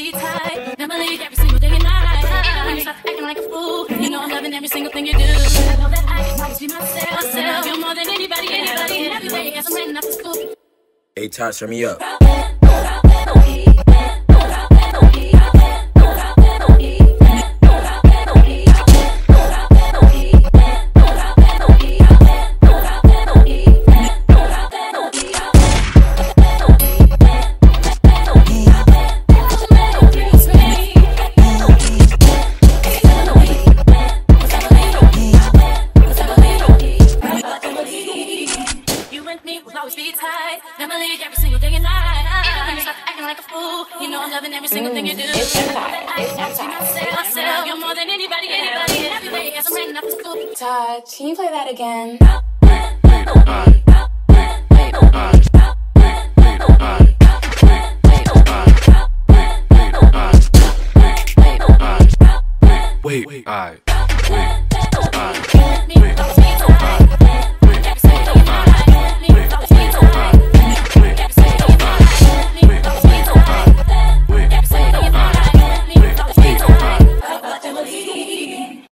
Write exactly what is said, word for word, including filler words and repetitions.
be tight. Never leave every single day and night. Even when you stop acting like a fool, you know I'm loving every single thing you do. I know that I can always be myself, myself. You're more than anybody, anybody, and every day as I'm running after school. Hey, Tots, turn me up. Be tight, never leave every single day and night. Even when you stop acting like a fool, you know I'm loving every single thing you do. It's that time. It's that time. Myself, you're more than anybody, anybody, and every day as I'm running after school. Todd, can you play that again? Wait, wait, alright.